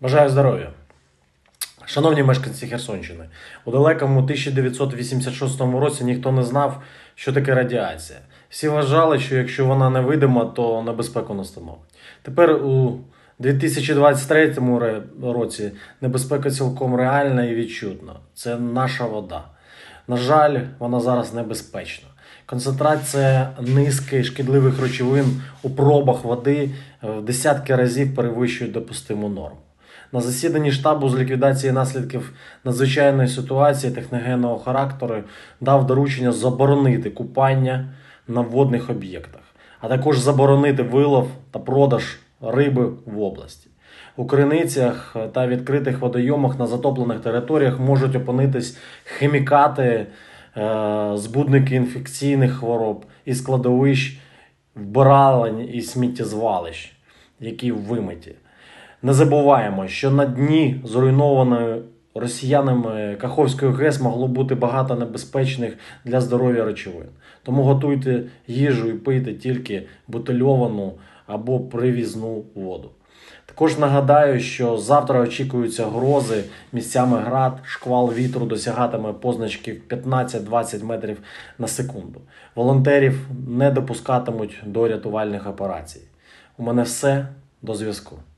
Бажаю здоров'я. Шановні мешканці Херсонщини, у далекому 1986 році ніхто не знав, що таке радіація. Всі вважали, що якщо вона невидима, то небезпеку не становить. Тепер у 2023 році небезпека цілком реальна і відчутна. Це наша вода. На жаль, вона зараз небезпечна. Концентрація низки шкідливих речовин у пробах води в десятки разів перевищує допустиму норму. На засіданні штабу з ліквідації наслідків надзвичайної ситуації техногенного характеру дав доручення заборонити купання на водних об'єктах, а також заборонити вилов та продаж риби в області. У криницях та відкритих водойомах на затоплених територіях можуть опинитись хімікати, збудники інфекційних хвороб і складовищ, вбиралень і сміттєзвалищ, які вимиті. Не забуваємо, що на дні зруйнованої росіянами Каховської ГЕС могло бути багато небезпечних для здоров'я речовин. Тому готуйте їжу і пийте тільки бутильовану або привізну воду. Також нагадаю, що завтра очікуються грози, місцями град, шквал вітру досягатиме позначки 15-20 метрів на секунду. Волонтерів не допускатимуть до рятувальних операцій. У мене все. До зв'язку.